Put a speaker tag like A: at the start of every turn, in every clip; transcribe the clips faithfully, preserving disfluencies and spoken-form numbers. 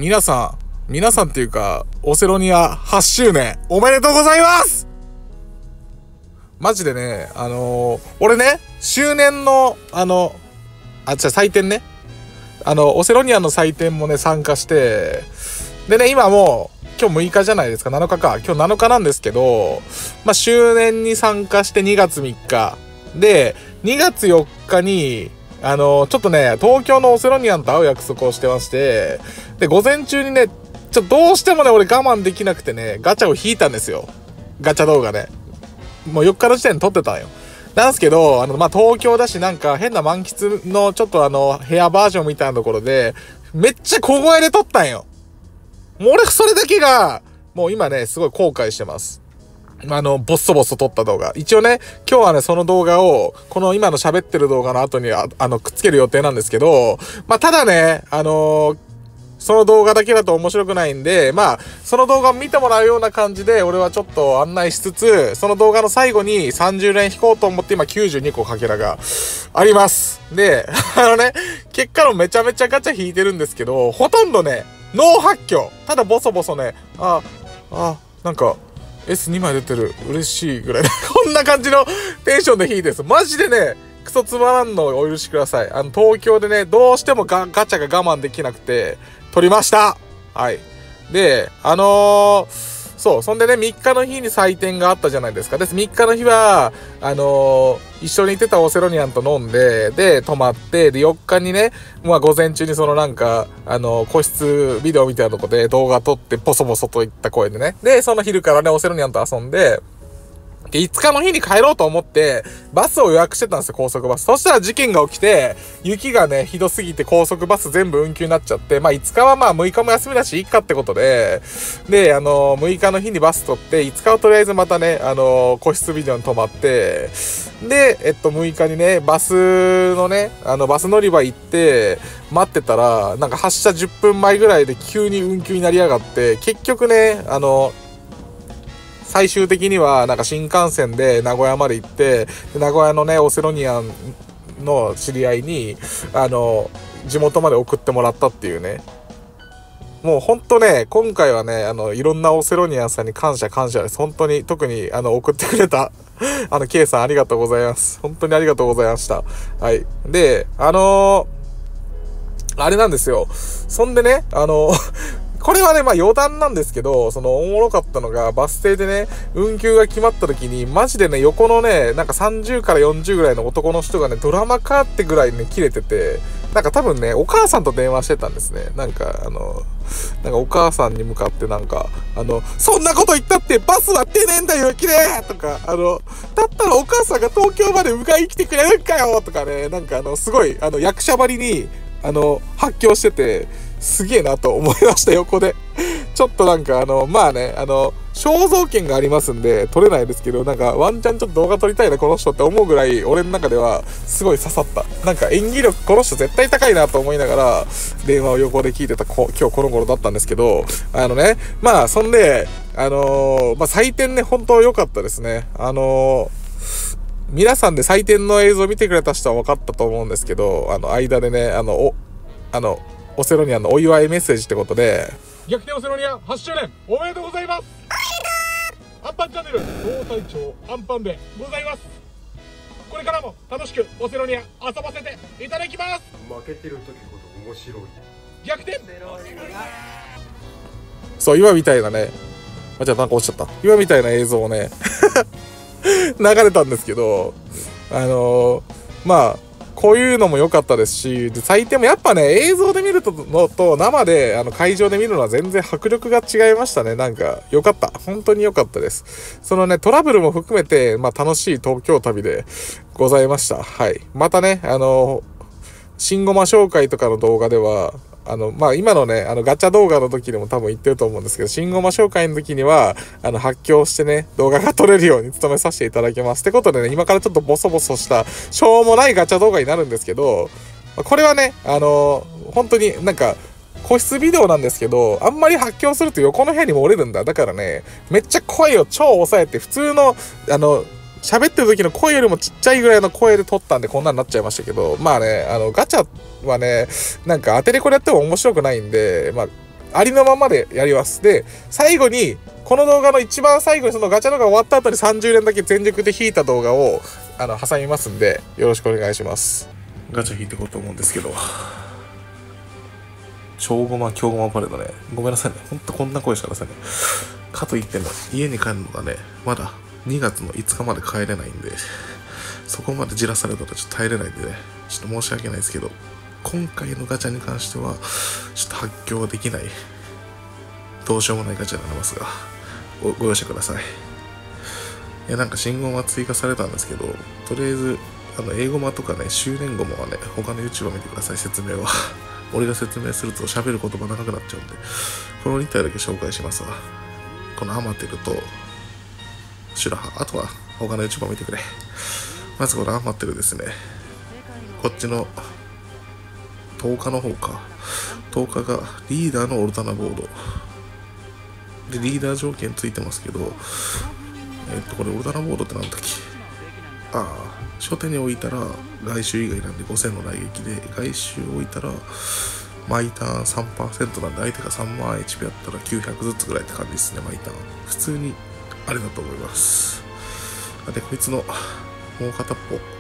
A: 皆さん、皆さんっていうか、オセロニアはちしゅうねん、おめでとうございます。マジでね、あのー、俺ね、周年の、あの、あ、じゃあ祭典ね。あの、オセロニアの祭典もね、参加して、でね、今もう、今日むいかじゃないですか、なのかか。今日なのかなんですけど、まあ、周年に参加してにがつみっか。で、にがつよっかに、あの、ちょっとね、東京のオセロニアンと会う約束をしてまして、で、午前中にね、ちょっとどうしてもね、俺我慢できなくてね、ガチャを引いたんですよ。ガチャ動画ね。もうよっかの時点で撮ってたんよ。なんすけど、あの、まあ、東京だしなんか変な満喫のちょっとあの、部屋バージョンみたいなところで、めっちゃ小声で撮ったんよ。もう俺それだけが、もう今ね、すごい後悔してます。あの、ボッソボソ撮った動画。一応ね、今日はね、その動画を、この今の喋ってる動画の後にあ、あの、くっつける予定なんですけど、まあ、ただね、あのー、その動画だけだと面白くないんで、まあ、その動画を見てもらうような感じで、俺はちょっと案内しつつ、その動画の最後にさんじゅうれん引こうと思って今きゅうじゅうにこかけらがあります。で、あのね、結果のめちゃめちゃガチャ引いてるんですけど、ほとんどね、ノー発狂。ただボソボソね、あ、あ、なんか、エスに 枚出てる。嬉しいぐらい。こんな感じのテンションで引いてるんです。マジでね、クソつまらんのをお許しください。あの、東京でね、どうしてもガ、ガチャが我慢できなくて、取りました。はい。で、あのー、そう、そんでね、みっかの日に祭典があったじゃないですか。です。みっかの日は、あのー、一緒に行ってたオセロニアンと飲んで、で、泊まって、で、よっかにね、まあ、午前中にそのなんか、あのー、個室ビデオみたいなとこで動画撮って、ポソポソといった声でね。で、その昼からね、オセロニアンと遊んで、で、いつかの日に帰ろうと思って、バスを予約してたんですよ、高速バス。そしたら事件が起きて、雪がね、ひどすぎて高速バス全部運休になっちゃって、まあいつかはまあむいかも休みだし、いっかってことで、で、あのー、むいかの日にバス取って、いつかはとりあえずまたね、あのー、個室ビデオに泊まって、で、えっと、むいかにね、バスのね、あの、バス乗り場行って、待ってたら、なんか発車じゅっぷんまえぐらいで急に運休になりやがって、結局ね、あのー、最終的にはなんか新幹線で名古屋まで行って、名古屋のね、オセロニアンの知り合いに、あの、地元まで送ってもらったっていうね。もうほんとね、今回はね、あの、いろんなオセロニアンさんに感謝感謝です。本当に、特に、あの、送ってくれた、あの、K さんありがとうございます。本当にありがとうございました。はい。で、あのー、あれなんですよ。そんでね、あのー、これはね、まあ余談なんですけど、そのおもろかったのが、バス停でね、運休が決まった時に、マジでね、横のね、なんかさんじゅうからよんじゅうぐらいの男の人がね、ドラマかってぐらいね、切れてて、なんか多分ね、お母さんと電話してたんですね。なんか、あの、なんかお母さんに向かってなんか、あの、そんなこと言ったってバスは出ねえんだよ、きれいとか、あの、だったらお母さんが東京まで迎えに来てくれるんかよとかね、なんかあの、すごい、あの、役者ばりに、あの、発狂してて、すげえなと思いました、横で。ちょっとなんかあの、まあね、あの、肖像権がありますんで、撮れないですけど、なんかワンチャンちょっと動画撮りたいな、この人って思うぐらい、俺の中ではすごい刺さった。なんか演技力、この人絶対高いなと思いながら、電話を横で聞いてたこ今日この頃だったんですけど、あのね、まあ、そんで、あのー、まあ、採点ね、本当良かったですね。あのー、皆さんで採点の映像を見てくれた人は分かったと思うんですけど、あの、間でね、あの、お、あの、オセロニアンのお祝いメッセージってことで、逆転オセロニアンはちしゅうねんおめでとうございます。アンパンチャンネル総隊長アンパンでございます。これからも楽しくオセロニアン遊ばせていただきます。
B: 負けてる時ほど面白い。
A: 逆転。そう、今みたいなね、あ、じゃあなんか落ちちゃった。今みたいな映像をね流れたんですけど、あのー、まあこういうのも良かったですし、で、採点もやっぱね、映像で見るのと生であの会場で見るのは全然迫力が違いましたね。なんか良かった。本当に良かったです。そのね、トラブルも含めて、まあ楽しい東京旅でございました。はい。またね、あの、新ゴマ紹介とかの動画では、あの、まあ、今のね、あの、ガチャ動画の時でも多分言ってると思うんですけど、新ゴマ紹介の時には、あの、発狂してね、動画が撮れるように努めさせていただきます。ってことでね、今からちょっとボソボソした、しょうもないガチャ動画になるんですけど、これはね、あの、本当になんか、個室ビデオなんですけど、あんまり発狂すると横の部屋にも漏れるんだ。だからね、めっちゃ声を超抑えて、普通の、あの、喋ってる時の声よりもちっちゃいぐらいの声で撮ったんでこんなになっちゃいましたけど、まあね、あの、ガチャはね、なんか当てれこれやっても面白くないんで、まあ、 ありのままでやります。で、最後に、この動画の一番最後にそのガチャ動画終わった後にさんじゅう連だけ全力で引いた動画を、あの、挟みますんで、よろしくお願いします。ガチャ引いていこうと思うんですけど、超ごま、強ごまパレードね。ごめんなさいね。ほんとこんな声しか出せない。かといっても、家に帰るのがね、まだにがつのいつかまで帰れないんで、そこまでじらされたらちょっと耐えれないんでね、ちょっと申し訳ないですけど、今回のガチャに関しては、ちょっと発狂できない、どうしようもないガチャになりますが、ご, ご容赦ください。いや、なんか信号は追加されたんですけど、とりあえず、あの、英語マとかね、周年後もはね、他の YouTuber 見てください、説明は。俺が説明すると喋る言葉長くなっちゃうんで、このに体だけ紹介しますわ。このアマテルと、シュラハ、あとは他の YouTuber 見てくれ。まずこのアマテルですね。こっちの、とおかの方か。とおかがリーダーのオルタナボード。で、リーダー条件ついてますけど、えっと、これオルタナボードってなんだっけ。ああ、初手に置いたら外周以外なんでごせんの雷撃で、外周置いたら毎ターン さんパーセント なんで、相手がさんまん エイチピー やったらきゅうひゃくずつぐらいって感じですね、毎ターン。普通にあれだと思います。で、こいつのもう片っぽ、こ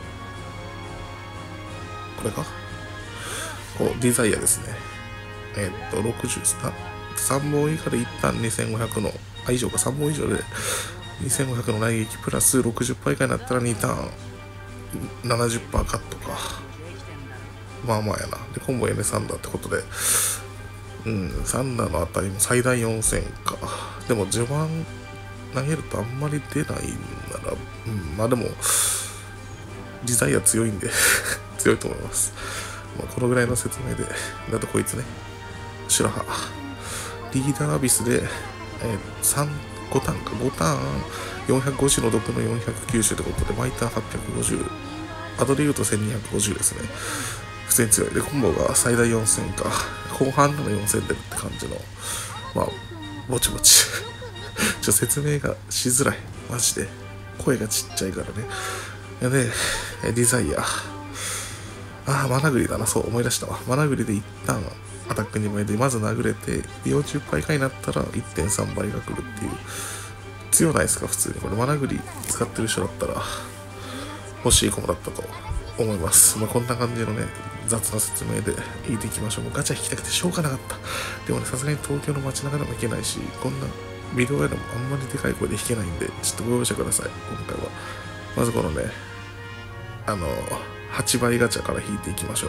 A: れかこう、デザイアですね。えっと、ろくじゅう、さんぼん以下で一旦にせんごひゃくの、あ、以上か、さんぼん以上でにせんごひゃくの雷撃プラス ろくじゅっパーセント 以下になったらにターン ななじゅっパーセント カットか。まあまあやな。で、コンボ エヌさん だってことで、うん、さん打の値も最大よんせんか。でも序盤投げるとあんまり出ないなら、うん、まあでも、デザイア強いんで強いと思います。まあ、このぐらいの説明で、だとこいつね、シュラハ。リーダーアビスで、えー、さん、ごターンか、ごターン、よんひゃくごじゅうの毒のよんひゃくきゅうじゅうってことで、毎ターンはっぴゃくごじゅう。アドで言うとせんにひゃくごじゅうですね。普通に強い。で、コンボが最大よんせんか。後半なのよんせん出るって感じの、まあ、ぼちぼち。ちょ、説明がしづらい。マジで。声がちっちゃいからね。いやね、デザイア。ああ、マナグリだな。そう、思い出したわ。マナグリで一旦、アタックにまいでまず殴れて、よんじゅっパー以下になったら いってんさん 倍が来るっていう。強ないですか、普通に。これマナグリ使ってる人だったら欲しいコマだったと思います。まあこんな感じのね、雑な説明で引いていきましょう。もうガチャ引きたくてしょうがなかった。でもね、さすがに東京の街中でも行けないし、こんなビデオやでもあんまりでかい声で弾けないんで、ちょっとご容赦ください、今回は。まずこのね、あの、はちばいガチャから引いていきましょう。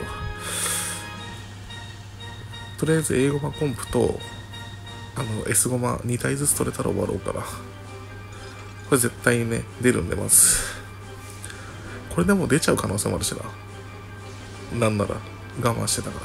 A: とりあえず A ゴマコンプとあの S ゴマに体ずつ取れたら終わろうかな。これ絶対にね、出るんで、まず。これでも出ちゃう可能性もあるしな。なんなら、我慢してたから。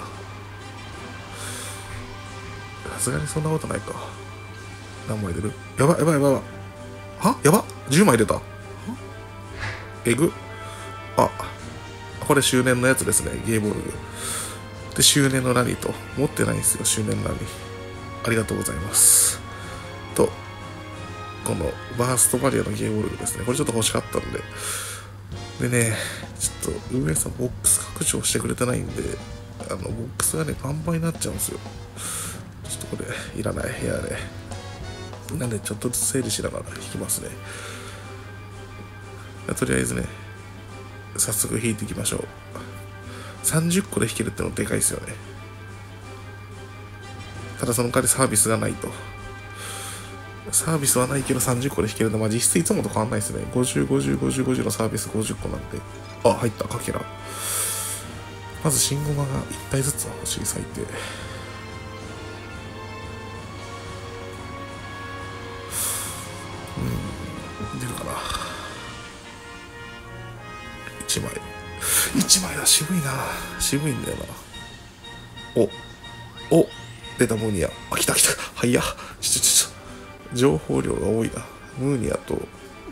A: さすがにそんなことないか。何枚出る？やばいやばいやばいやばい。は？やば？ じゅう 枚出た。えぐ。あ、これ周年のやつですね、ゲーボールグ。で、周年のラリーと。持ってないんですよ、周年ラリー。ありがとうございます。と、このバーストバリアのゲーボールグですね。これちょっと欲しかったんで。でね、ちょっと運営さんボックス拡張してくれてないんで、あの、ボックスがね、パンパンになっちゃうんですよ。ちょっとこれ、いらない部屋で。なんで、ちょっとずつ整理しながら引きますね。とりあえずね、早速引いていきましょう。さんじゅっこで引けるってのでかいですよね。ただその代わりサービスがないと。サービスはないけどさんじゅっこで引けるのは、まあ、実質いつもと変わんないですね。ごじゅう、ごじゅう、ごじゅう、ごじゅうのサービスごじゅっこなんで。あ、入った、かけら。まず新ゴマがいち体ずつは欲しい、最低。うん、出るかな。いちまい。いちまいだ、渋いな。渋いんだよな。お、お、出たムーニア。あ、来た来た。はいや。ちょちょちょ。情報量が多いな。ムーニアと、こ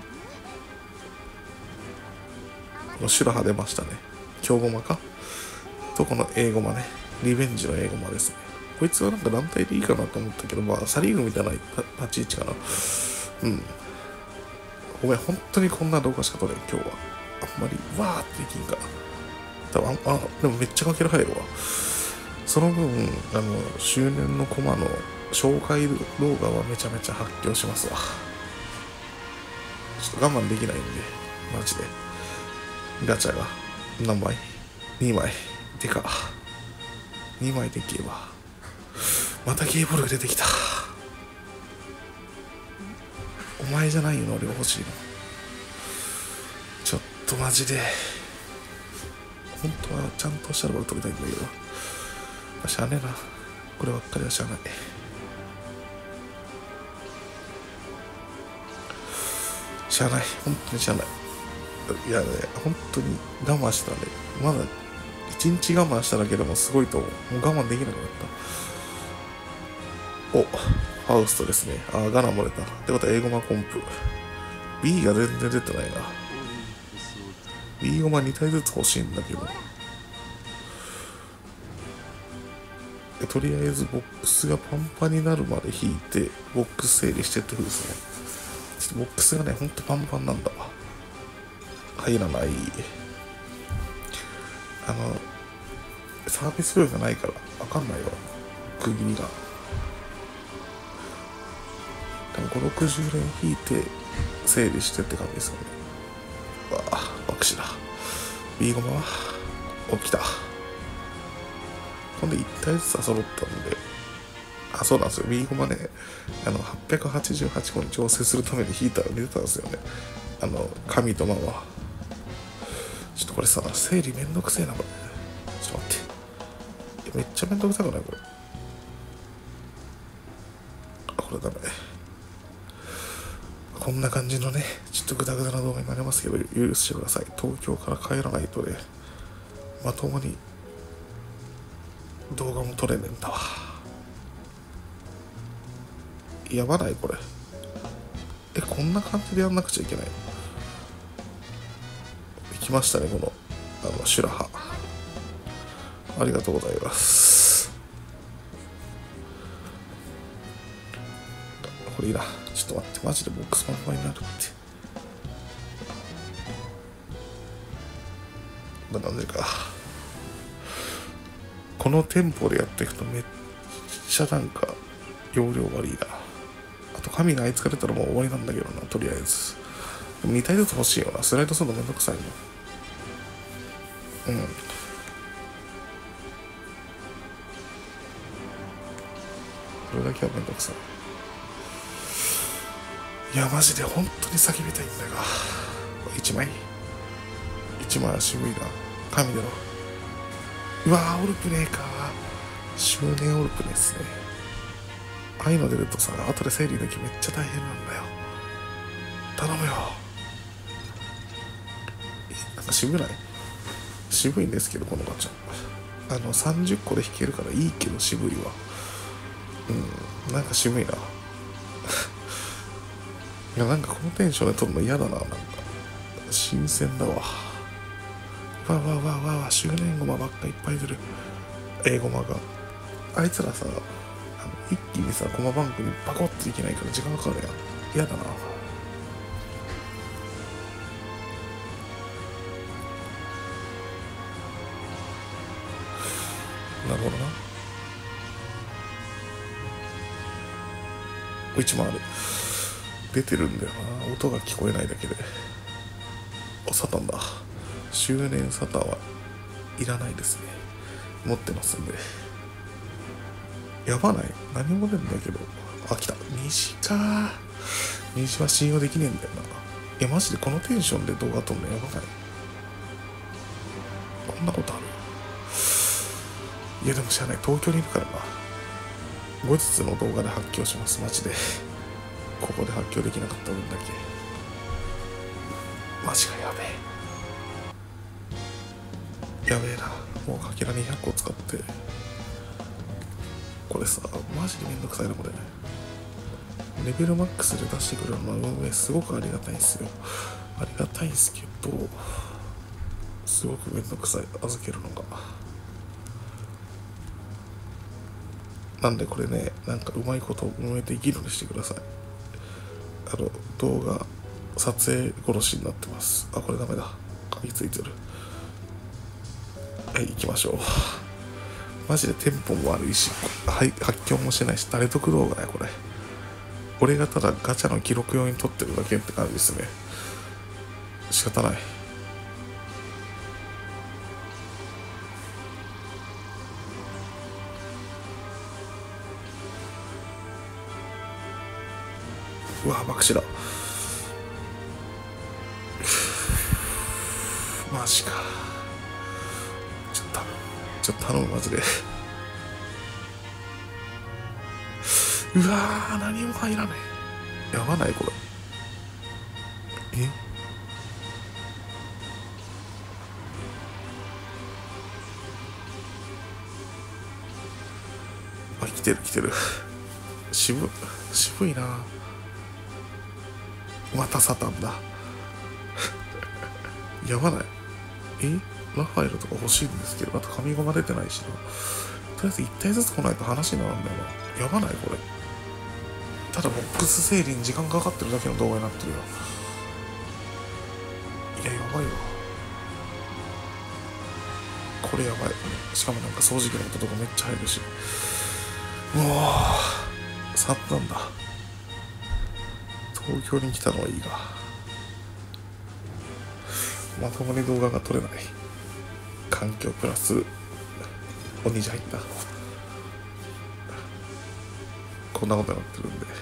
A: のシュラハ出ましたね。強ゴマかと、この A ゴマね。リベンジの A ゴマですね。こいつはなんか団体でいいかなと思ったけど、まあ、サリーグみたいな立ち位置かな。うん。ごめん、本当にこんな動画しか撮れん、今日は。あんまり、わーってできんか。多分あ、でもめっちゃかける入るわ。その分、あの、周年のコマの紹介動画はめちゃめちゃ発狂しますわ。ちょっと我慢できないんで、マジで。ガチャが何枚 ?に 枚。でか。にまいでけえば。またゲーボールが出てきた。お前じゃないよな、俺が欲しいの。ちょっとマジで。本当はちゃんとしたら取りたいんだけど。しゃあねえな。こればっかりはしゃあない。しゃあない。本当にしゃあない。いやね、本当に我慢したね。まだ一日我慢しただけでもすごいと思う。もう我慢できなくなった。お、ファウストですね。あ、ガナ漏れた。ってことは英語マコンプ。B が全然出てないな。B ゴマに体ずつ欲しいんだけど。とりあえずボックスがパンパンになるまで引いて、ボックス整理してってふうですね。ちょっとボックスがね、ほんとパンパンなんだわ。入らない。あの、サービス量がないから、わかんないわ。区切りが。でもご、ろくじゅう連引いて、整理してって感じですよね。わあ、爆死だ。B ゴマは、起きた。ほんでいち体ずつは揃ったんで、あ、そうなんですよ。B ゴマね、あの、はっぴゃくはちじゅうはち個に調整するために引いたら出てたんですよね。あの、紙とママ。ちょっとこれさ、整理めんどくせえな、これ。ちょっと待って。めっちゃめんどくさくないこれ。あ、これダメ。こんな感じのね、ちょっとグダグダな動画になりますけど、許してください。東京から帰らないとね、まともに動画も撮れねえんだわ。やばないこれ。え、こんな感じでやんなくちゃいけないの？来ましたね、この、あの、シュラハ。ありがとうございます。これいいな。ちょっと待って、マジでボックスパンパンになるって。なんでか。このテンポでやっていくとめっちゃなんか、容量悪いな。あと、神があいつか出たらもう終わりなんだけどな、とりあえず。に体ずつ欲しいよな。スライドするのめんどくさいの。うん。これだけはめんどくさい。いや、マジで本当に叫びたいんだが。いちまい ?いち 枚は渋いな。神だろ。うわー、オルプネーか。執念オルプネですね。ああいうの出るとさ、後で整理できめっちゃ大変なんだよ。頼むよ。なんか渋ない渋いんですけど、このガチャ。あの、さんじゅっこで引けるからいいけど渋いわ。うん、なんか渋いな。いや、なんかこのテンションで撮るの嫌だな、なんか。新鮮だわ。わわわわわ、執念ゴマばっかいっぱい出る。英ゴマが。あいつらさ、あの一気にさ、ゴマバンクにバコッといけないから時間かかるやん。嫌だな。なるほどな。いちまいある。出てるんだよな。音が聞こえないだけで。お、サタンだ。執念サタンはいらないですね。持ってますんで。やばない？何も出るんだけど。あ、来た。虹か。虹は信用できねえんだよな。いや、マジでこのテンションで動画撮るのやばない？こんなことある？いや、でも知らない。東京にいるからな。後日の動画で発狂します。マジで。ここで発狂できなかった分だけ。マジかやべえ。やべえな。もうかけらにひゃっこ使って。これさ、マジでめんどくさいな、これ。レベルマックスで出してくれるのは運営すごくありがたいんですよ。ありがたいんですけど、すごくめんどくさい。預けるのが。なんでこれね、なんかうまいこと運営できるようにしてください。あの、動画、撮影殺しになってます。あ、これダメだ。鍵ついてる。はい、行きましょう。 マジでテンポも悪いし、はい、発狂もしてないし、誰得動画だよこれ。俺がただガチャの記録用に撮ってるだけって感じですね。仕方ない。うわ爆死だ。マジか。ちょっとちょっと頼むマジで。うわー何も入らない。やばないこれ。えあ来てる来てる。渋渋いな。またサタンだ。やばない。えラファエルとか欲しいんですけど、あと紙ゴマ出てないしな。とりあえず一体ずつ来ないと話にならんだよな。やばないこれ。ただボックス整理に時間かかってるだけの動画になってるよ。いややばいわこれ。やばい。しかもなんか掃除機の音とかめっちゃ入るし。うわーさんなんだ。東京に来たのはいいが、まともに動画が撮れない。環境プラス鬼じゃ入った。こんなことになってるんで、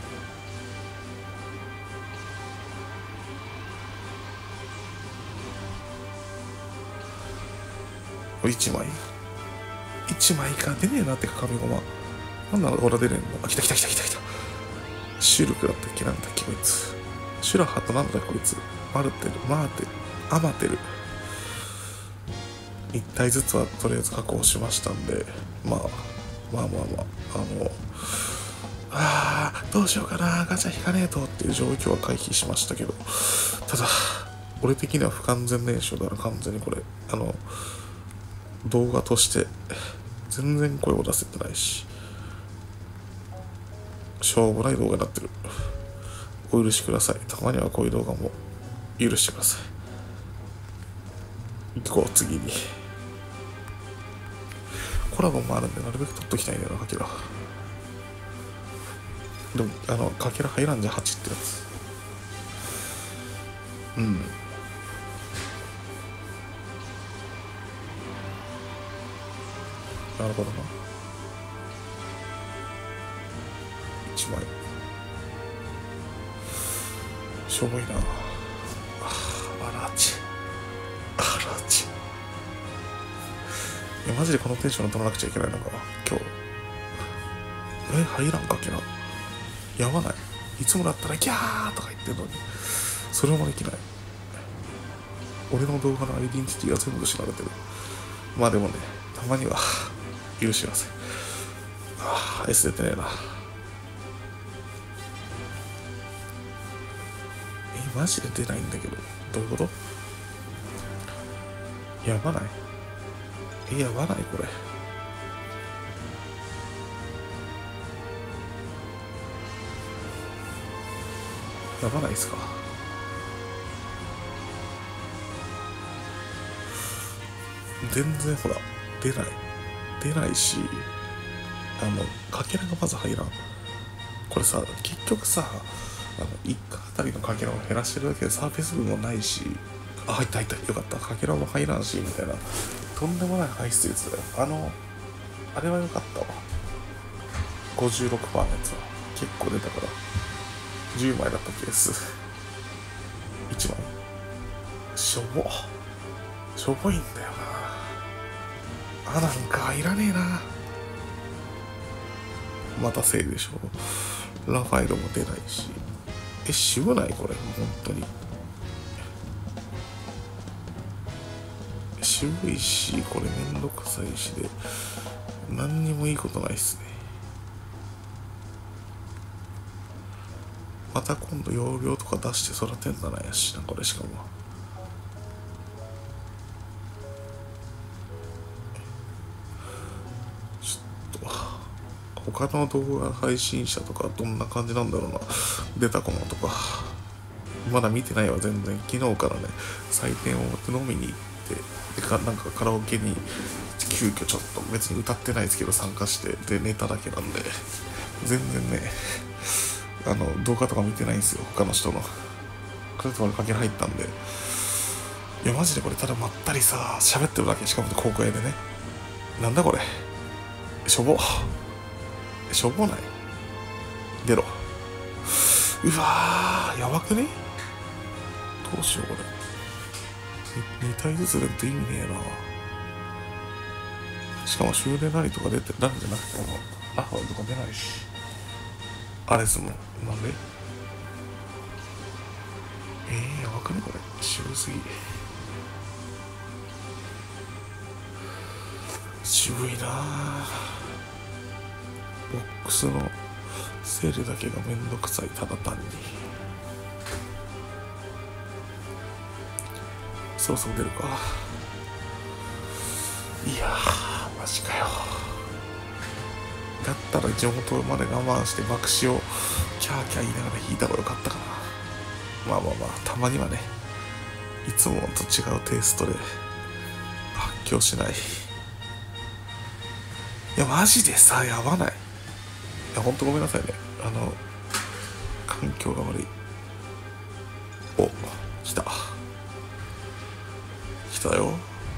A: いちまいいちまいか。出ねえなってか紙ゴマ。なんなのほら出ねえんだ。あ来た来た来た来た来た。シュルクだったっけ。なんだっけこいつ。シュラハとなんだこいつ。マルテルマーテルアマテル。一体ずつはとりあえず確保しましたんで、まあまあまあまああのあーどうしようかな、ガチャ引かねえとっていう状況は回避しましたけど、ただ俺的には不完全燃焼だから完全にこれあの動画として全然声を出せてないし、しょうもない動画になってる。お許しください。たまにはこういう動画も許してください。行こう次に。コラボもあるんでなるべく撮っときたいんだよなかけら。でもあのかけら入らんじゃはちってやつ。うんなるほどな。いちまいしょぼいな。あらちあらち。いやマジでこのテンションで取らなくちゃいけないのか今日。え入らんかけな。やばない。いつもだったらギャーとか言ってるのにそれもできない。俺の動画のアイデンティティが全部知られてる。まあでもねたまには許しません。ああ S 出てねえな。えマジで出ないんだけどどういうこと。やばない。えやばないこれ。やばないっすか。全然ほら出ない出ないし、あのかけらがまず入らん。これさ結局さあのいっかあたりのかけらを減らしてるだけでサーフェス分もないし、あ入った入ったよかったかけらも入らんしみたいなとんでもない排出率だよ。あのあれはよかったわ。 ごじゅうろくパーセント のやつは結構出たからじゅうまいだったケースいちまいしょぼしょぼいんだよな。あなんかいらねえな。またせいでしょ。ラファエルも出ないし。え渋ないこれ本当に渋いし、これめんどくさいしで何にもいいことないっすね。また今度容量とか出して育てんだなやしなこれ。しかもちょっと他の動画配信者とかどんな感じなんだろうな。出たコマとかまだ見てないわ全然。昨日からね採点を持って飲みに行ってでかなんかカラオケに急遽ちょっと別に歌ってないですけど参加してで寝ただけなんで全然ねあの動画とか見てないんですよ他の人の。これと俺かけ入ったんで、いやマジでこれただまったりさ喋ってるだけ、しかも高校屋でね。なんだこれしょぼしょぼない出ろ。うわーやばくね。どうしようこれに体ずつ出ると意味ねえな。しかも終電何とか出て何じゃなくてもアファとか出ないしあれっすもん。なんでえー、やばくねこれ渋すぎ。渋いなぁ。ボックスの整理だけがめんどくさい、ただ単に。そろそろ出るか。いやーマジかよ。だったら地元まで我慢して爆死をキャーキャー言いながら弾いた方がよかったかな。まあまあまあたまにはね、いつもと違うテイストで発狂しない。いやマジでさやばない。いやほんとごめんなさいね、あの環境が悪い。お来た来たよ。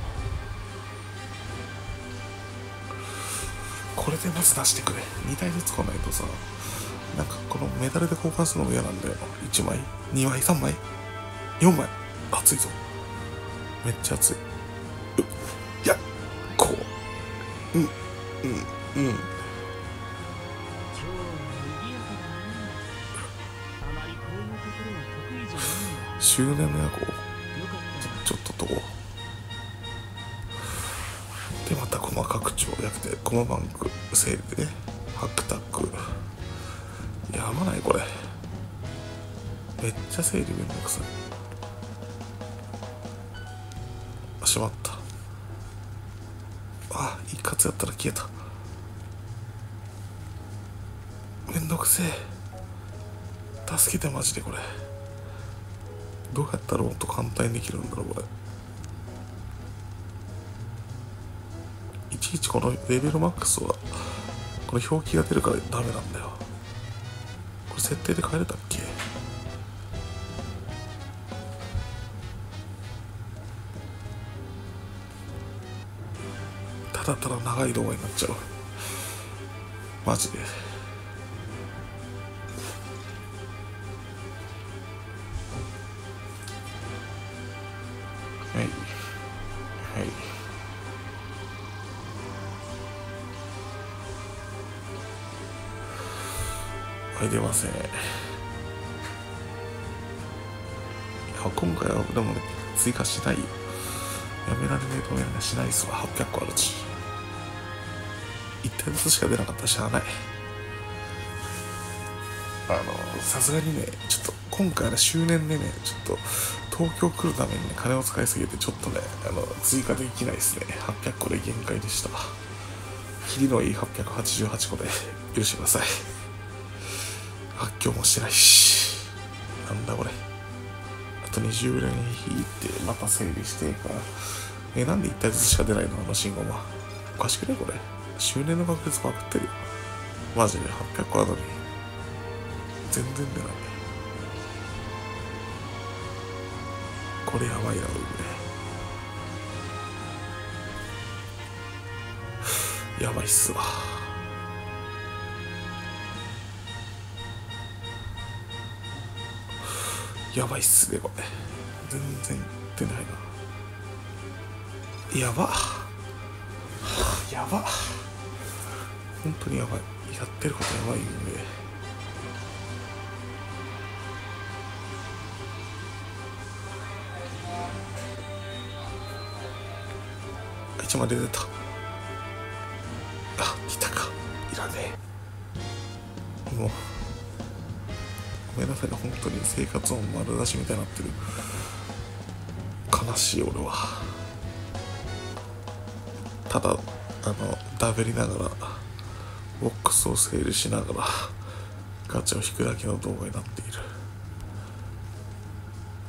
A: これでまず出してくれ。にたいずつ来ないとさ、なんかこのメダルで交換するのも嫌なんだよ。いちまいにまいさんまいよんまい熱いぞ、めっちゃ熱い。いやこううんうんうん終電の夜行ちょっととこで、また細拡張やってコマバンクセールでね、ハックタックやばないこれ。めっちゃ整理めんどくさい。あしまった。あ一括やったら消えた。めんどくせえ。助けてマジで。これどうやったらもっと簡単にできるんだろうこれ。いちいちこのレベルマックスはこの表記が出るからダメなんだよ。これ設定で変えれたっけ。ただただ長い動画になっちゃうマジで。はいはいはい出ません。いや今回はでも、ね、追加しないよ。やめられねえとやめられないしないっすわ。はっぴゃっこあるしいったいずつしか出なかったらしゃあない。あのさすがにねちょっと今回の周年でねちょっと東京来るためにね金を使いすぎてちょっとねあの追加できないですね。はっぴゃっこで限界でした。キリのいいはっぴゃくはちじゅうはちこで許してください。発狂もしてないし。なんだこれ。あとにじゅう連引いてまた整理してからえなんでいったいずつしか出ないのあの信号は。おかしくねこれ。周年の確率バグってるよマジで。はっぴゃっこあるのに全然出ない。これやばいな俺。やばいっすわ。やばいっすねこれ。全然出ないな。やばやば本当にやばい。やってることやばいんで。いちまで出た。あ来たか。いらねえ。もうごめんなさいね本当に。生活音丸出しみたいになってる。悲しい俺は。ただあのだべりながらボックスを整理しながらガチャを引くだけの動画になっている。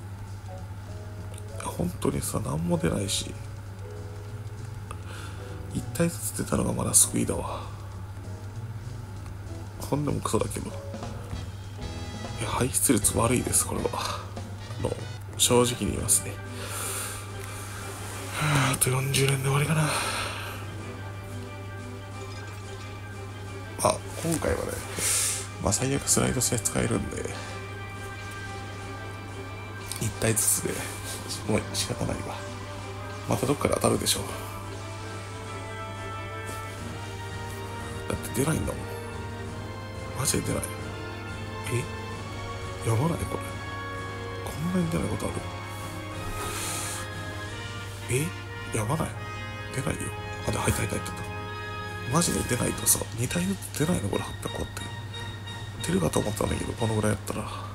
A: 本当にさ何も出ないし、 いち体ずつ出たのがまだ救いだわ。ほんでもクソだけど。いや、排出率悪いです、これは。あの、正直に言いますね。はあ、あとよんじゅうねんで終わりかな。まあ、今回はね、まあ最悪スライドして使えるんで、いち体ずつで、もう仕方ないわ。またどっかで当たるでしょう。だって出ないんだもん。マジで出ない。え、やばないこれ。こんなに出ないことある？え、やばない。出ないよ。あ、で、入った入った入った。マジで出ないとさ、に体ずつ出ないのこれはっぴゃく個って。出るかと思ったんだけど、このぐらいやったら。やばない。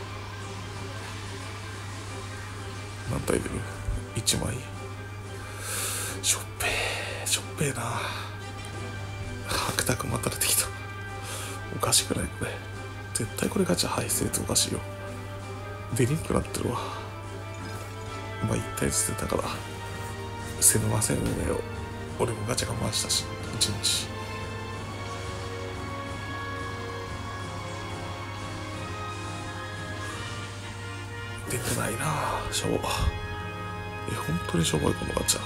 A: 何体出る？ いち 枚。しょっぺー、しょっぺーな。白濁また出てきた。おかしくないこれ。絶対これガチャ排出率おかしいよ。出にくくなってるわ。まあいち体ずつ出たから、せぬませんねよ。俺もガチャ我慢したし、いちにち。出てないなぁ、しょぼ。え、本当にしょぼいこのガチャ。ちょ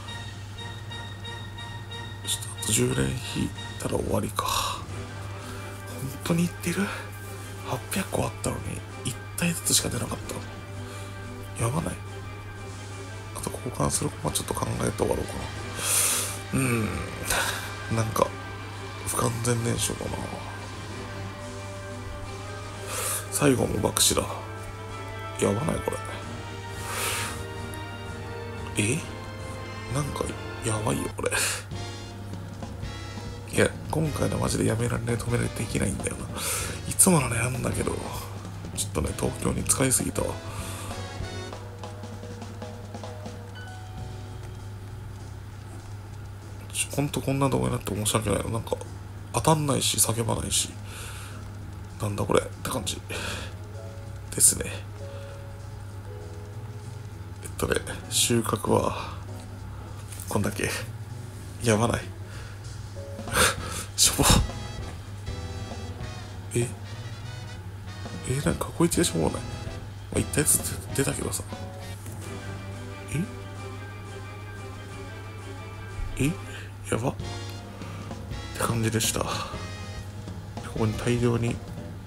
A: っとあとじゅう連引いたら終わりか。本当にいってる？ はっぴゃく 個あったのにいち体ずつしか出なかった。やばない？あと交換するコマちょっと考えて終わろうかな。うーん、なんか不完全燃焼だな。最後も爆死だ。やばないこれ。え、なんかやばいよこれ。いや、今回のマジでやめられない、止められできないんだよな。いつものねやんだけど、ちょっとね東京に使いすぎたわ。ほんとこんな動画になって申し訳ないの。なんか当たんないし叫ばないし、なんだこれって感じですね。えっとね、収穫はこんだけ。やばない。しょぼ。ええ、なんかこいつがしょぼない。まあ、一体ずつ出たけどさ。ええ、やばって感じでした。ここに大量に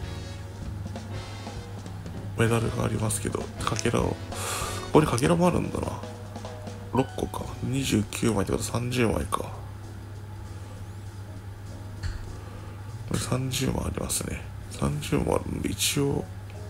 A: メダルがありますけど、かけらを、ここにかけらもあるんだな。ろっこか。にじゅうきゅうまいってことさんじゅうまいか。これさんじゅうまいありますね。さんじゅうまいあるんで一応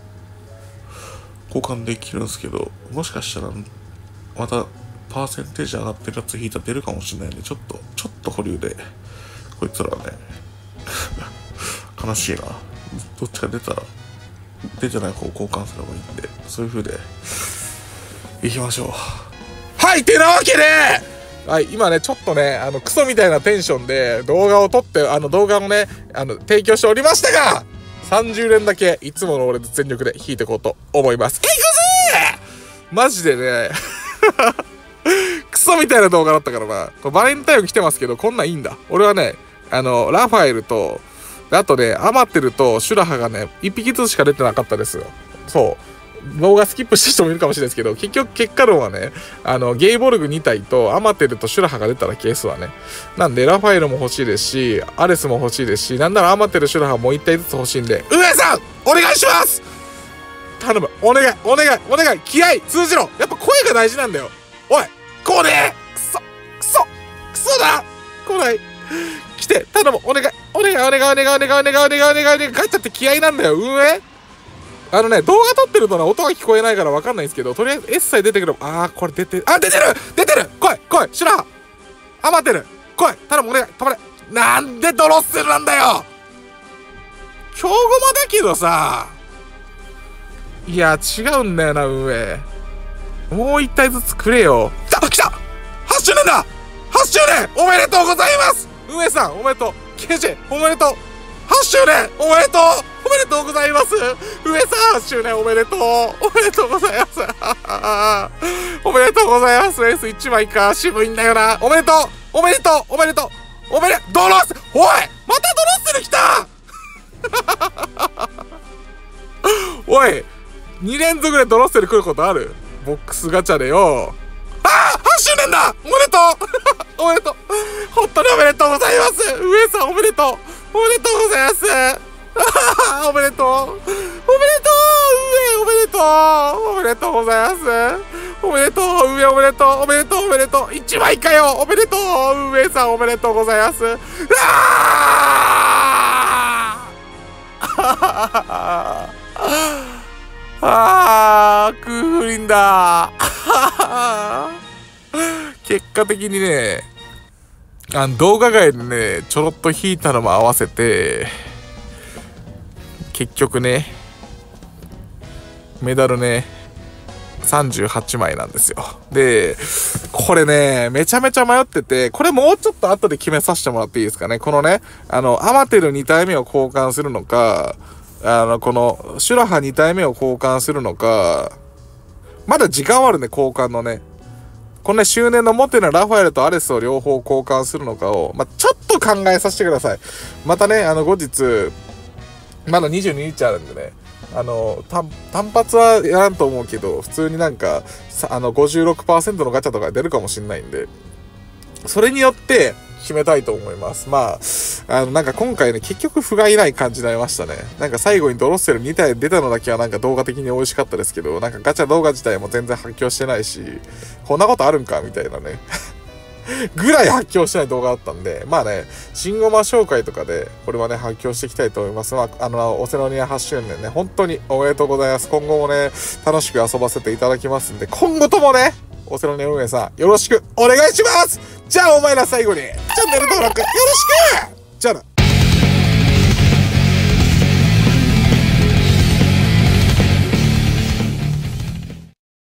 A: 交換できるんですけど、もしかしたらまたパーセンテージ上がってるやつ引いたら出るかもしれないんで、ちょっとちょっと保留でこいつらはね悲しいな。どっちか出たら出てない方を交換すればいいんで、そういう風でいきましょう。はい、てなわけで、はい、今ねちょっとねあのクソみたいなテンションで動画を撮ってあの動画をねあの提供しておりましたが、さんじゅう連だけいつもの俺で全力で引いていこうと思います。いくぜーマジでねクソみたいな動画だったからな。これバレンタイン来てますけど、こんなんいいんだ。俺はねあのラファエルとあとねアマテルとシュラハがねいっぴきずつしか出てなかったですよ。そう動画スキップした人もいるかもしれないですけど、結局結果論はねあのゲイボルグに体とアマテルとシュラハが出たらケースはね、なんでラファエルも欲しいですしアレスも欲しいですし、なんならアマテルシュラハもういち体ずつ欲しいんで、上さんお願いします。頼む、お願いお願いお願い、気合通じろ。やっぱ声が大事なんだよ。おいこれクソクソクソだ来ない来て頼む、お願いお願いお願いお願いお願いお願いお願いお願いお願い、ガチャって気合なんだよ。運営あのね動画撮ってるとね音が聞こえないから分かんないんですけど、とりあえず S さえ出てくれば、あーこれ出てあ出てる出てる、来い来いシュラハアマテル来い頼むお願い止まれ。なんでドロッセルなんだよ。強ゴマだけどさ、いや違うんだよな運営。もう一体ずつくれよ。来た来たはちしゅうねんだはちしゅうねんおめでとうございます。運営さんおめでとう。ケージェーおめでとう。はちしゅうねんおめでとうおめでとうでとうございます。上さんはち周年おめでとう。おめでとうございます。おめでとうございます。エースいちまいか。渋いんだよな。おめでとう。おめでとう。おめでとう。おめで、ドロッセル、おいまたドロッセル来たおい、に連続でドロッセル来ることある？ボックスガチャでよ。ああ !はち 周年だおめでとうおめでとう本当におめでとうございます。上さんおめでとうおめでとうございますおめでとうおめでとう上おめでとうおめでとうございますおめでとう上おめでとうおめでとうおめでとういちまいかよおめでとう上さんおめでとうございますあああー、空振りんだ結果的にね、あの動画外でね、ちょろっと引いたのも合わせて、結局ね、メダルね、さんじゅうはちまいなんですよ。で、これね、めちゃめちゃ迷ってて、これもうちょっと後で決めさせてもらっていいですかね。このね、あの、アマテルに体目を交換するのか、あの、この、シュラハに体目を交換するのか、まだ時間はあるね、交換のね。このね、周年のモテのラファエルとアレスを両方交換するのかを、まあ、ちょっと考えさせてください。またね、あの、後日、まだにじゅうににちあるんでね、あの、単、単発はやらんと思うけど、普通になんか、あの、ごじゅうろくパーセント のガチャとか出るかもしれないんで、それによって、決めたいと思います。まあ、あの、なんか今回ね、結局、不甲斐ない感じになりましたね。なんか最後にドロッセルに体出たのだけはなんか動画的に美味しかったですけど、なんかガチャ動画自体も全然発狂してないし、こんなことあるんかみたいなね。ぐらい発狂してない動画だったんで、まあね、新ゴマ紹介とかで、これはね、発狂していきたいと思います。まあ、あの、オセロニアはち周年ね、本当におめでとうございます。今後もね、楽しく遊ばせていただきますんで、今後ともね、オセロニア運営さん、よろしくお願いします。じゃあお前ら最後に、チャンネル登録よろしく。じゃあな。